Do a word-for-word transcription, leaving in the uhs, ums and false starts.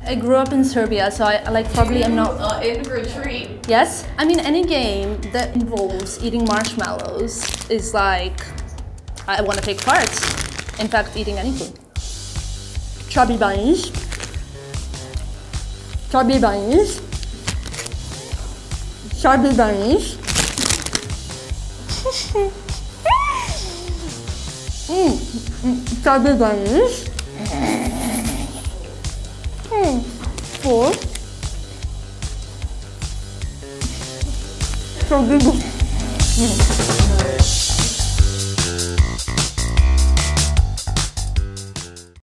I grew up in Serbia, so I like probably am not uh, in retreat. Yes, I mean any game that involves eating marshmallows is like I want to take part. In fact, eating any food. Chubby bunnies. Chubby bunnies. Chubby bunnies. mm. Mm. Chubby bunnies. Mm. Four. Chubby bunnies.